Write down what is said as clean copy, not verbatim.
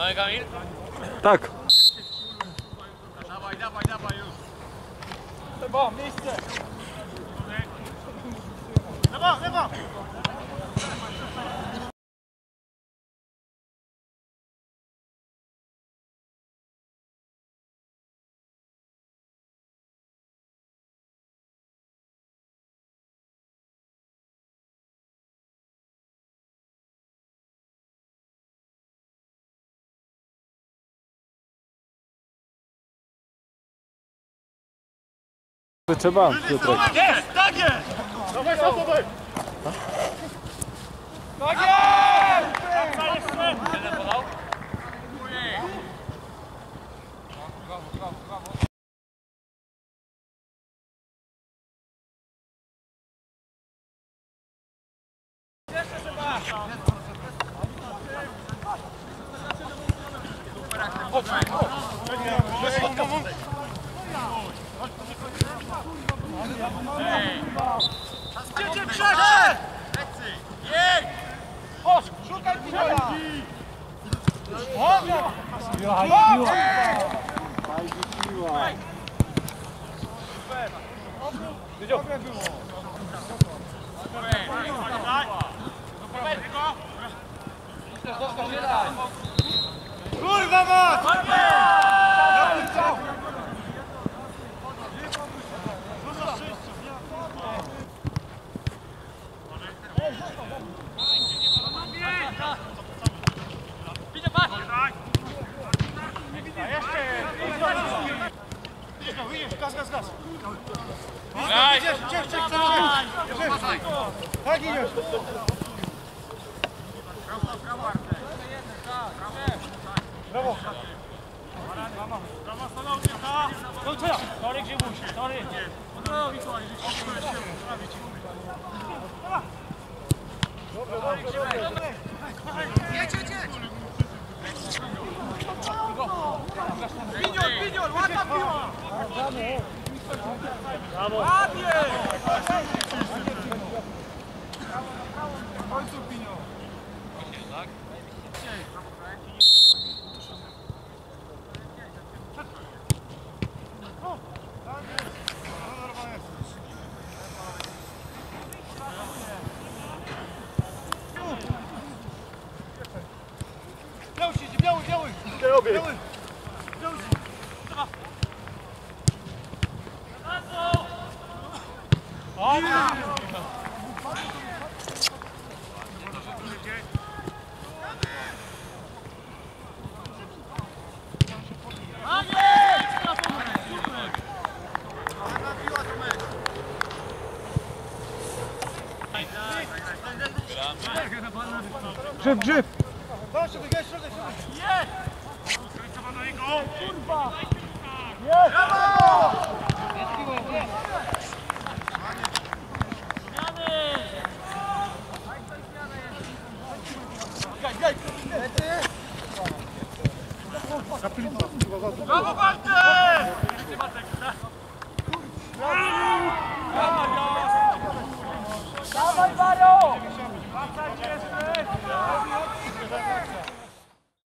Mamy Kamil? Tak. Dawaj, dawaj, dawaj już. Lewo, miejsce. Lewo, lewo. Trzeba, Piotrek. Jest, tak jest! Dawaj, dawaj! Tak jest! Jeden podał? Jeszcze trzeba! Jedzie Grzegorz! Jej! Chodź, szukaj piłka! Kurwa mać! Gaz, gaz, gaz! Tak idziesz! Brawo! Brawo, stanownika! Sorry, Grzybuś, sorry! Pinior, pinior, łata piła! Brawo! Ładnie! Końcu pinior! Biały siedzi, biały, biały! Biały! Biały siedzi! Grzyb, grzyb. Chodź, środek, środek, środek! Jest! Kurwa! Jest! Brawo! Brawo, Bartek!